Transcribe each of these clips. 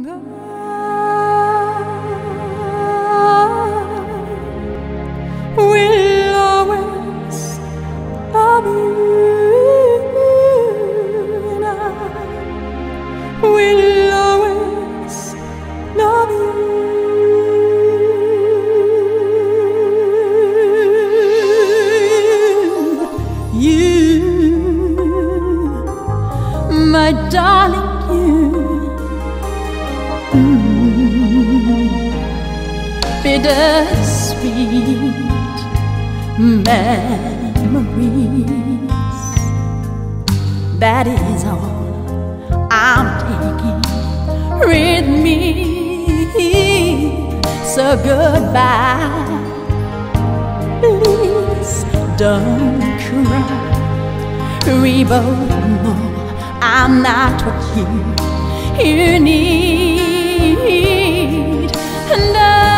will always love you, and I will always love you, my darling, bittersweet memories. That is all I'm taking with me. So goodbye, please don't cry. We both know I'm not what you need. And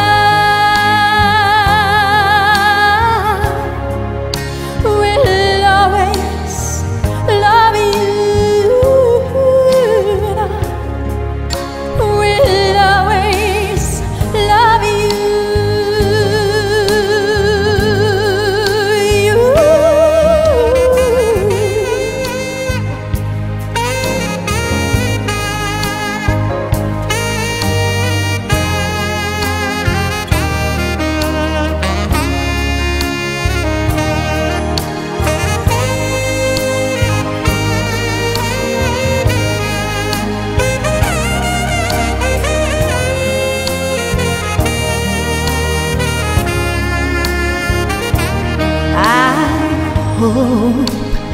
hope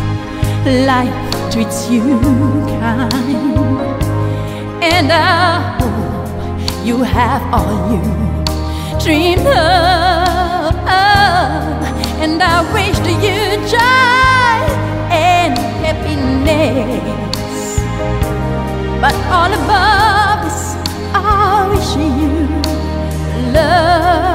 life treats you kind, and I hope you have all you dreamed of, and I wish to you joy and happiness, but all above this I wish you love.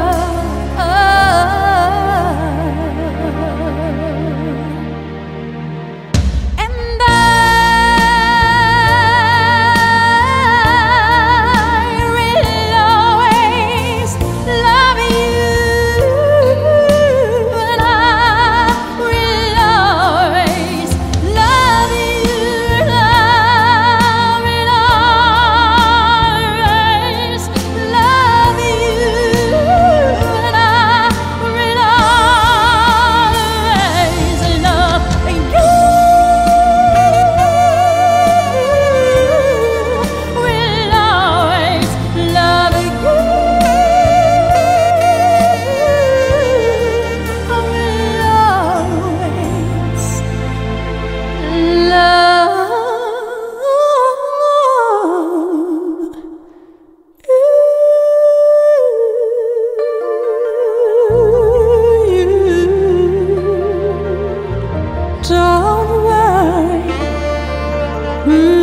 Don't worry.